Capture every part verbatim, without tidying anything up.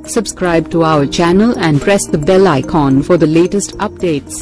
Subscribe to our channel and press the bell icon for the latest updates.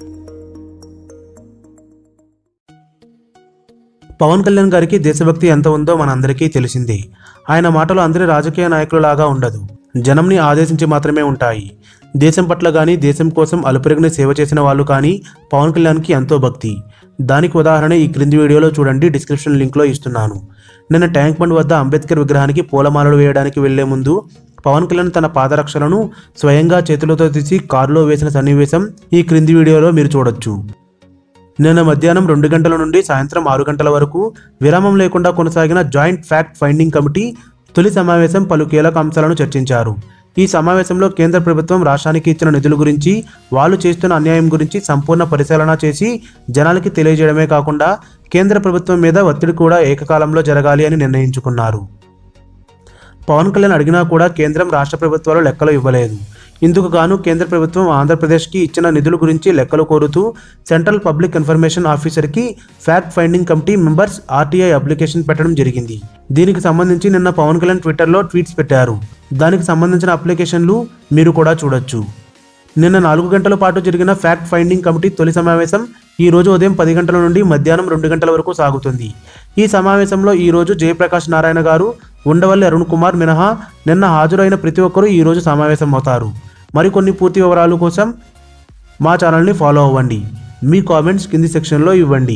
Pawan Kalyan గారికి దేశభక్తి ఎంత ఉందో మనందరికీ తెలిసిందే. ఆయన మాటలు అందరి రాజకీయ నాయకులలాగా ఉండదు, జనంని ఆదేశించి మాత్రమే ఉంటాయి. దేశం పట్ల గానీ దేశం కోసం అలుపెరగని సేవ చేసిన వాళ్ళు కానీ పవన్ కళ్యాణ్కి ఎంతో భక్తి. దానికి ఉదాహరణ ఈ క్రింది వీడియోలో చూడండి, డిస్క్రిప్షన్ లింక్లో ఇస్తున్నాను. నిన్న ట్యాంక్ బండ్ వద్ద అంబేద్కర్ విగ్రహానికి పూలమాలలు వేయడానికి వెళ్లే ముందు పవన్ కళ్యాణ్ తన పాదరక్షలను స్వయంగా చేతులతో తీసి కారులో వేసిన సన్నివేశం ఈ క్రింది వీడియోలో మీరు చూడొచ్చు. నిన్న మధ్యాహ్నం రెండు గంటల నుండి సాయంత్రం ఆరు గంటల వరకు విరామం లేకుండా కొనసాగిన జాయింట్ ఫ్యాక్ట్ ఫైండింగ్ కమిటీ తొలి సమావేశం పలు కీలక అంశాలను చర్చించారు. ఈ సమావేశంలో కేంద్ర ప్రభుత్వం రాష్ట్రానికి ఇచ్చిన నిధుల గురించి, వాళ్ళు చేస్తున్న అన్యాయం గురించి సంపూర్ణ పరిశీలన చేసి జనాలకి తెలియజేయడమే కాకుండా కేంద్ర ప్రభుత్వం మీద ఒత్తిడి కూడా ఏకకాలంలో జరగాలి అని నిర్ణయించుకున్నారు. పవన్ కళ్యాణ్ అడిగినా కూడా కేంద్రం రాష్ట్ర ప్రభుత్వాలు లెక్కలు ఇవ్వలేదు. ఇందుకు గాను కేంద్ర ప్రభుత్వం ఆంధ్రప్రదేశ్కి ఇచ్చిన నిధుల గురించి లెక్కలు కోరుతూ సెంట్రల్ పబ్లిక్ ఇన్ఫర్మేషన్ ఆఫీసర్కి fact finding committee members RTI application పెట్టడం జరిగింది. దీనికి సంబంధించి నిన్న పవన్ కళ్యాణ్ ట్విట్టర్లో ట్వీట్స్ పెట్టారు. దానికి సంబంధించిన అప్లికేషన్లు మీరు కూడా చూడొచ్చు. నిన్న నాలుగు గంటల పాటు జరిగిన ఫ్యాక్ట్ ఫైండింగ్ కమిటీ తొలి సమావేశం ఈ రోజు ఉదయం పది గంటల నుండి మధ్యాహ్నం రెండు గంటల వరకు సాగుతుంది. ఈ సమావేశంలో ఈ రోజు జయప్రకాష్ నారాయణ గారు, ఉండవల్లి అరుణ్ కుమార్ మినహా నిన్న హాజరైన ప్రతి ఒక్కరూ ఈ రోజు సమావేశం అవుతారు. మరికొన్ని పూర్తి వివరాల కోసం మా ఛానల్ని ఫాలో అవ్వండి. మీ కామెంట్స్ కింది సెక్షన్లో ఇవ్వండి.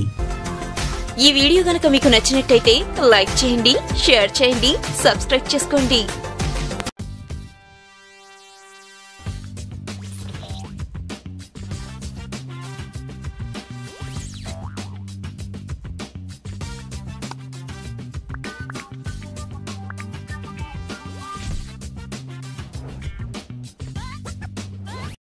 ఈ వీడియో గనుక మీకు నచ్చినట్టయితే లైక్ చేయండి, షేర్ చేయండి, సబ్స్క్రైబ్ చేసుకోండి.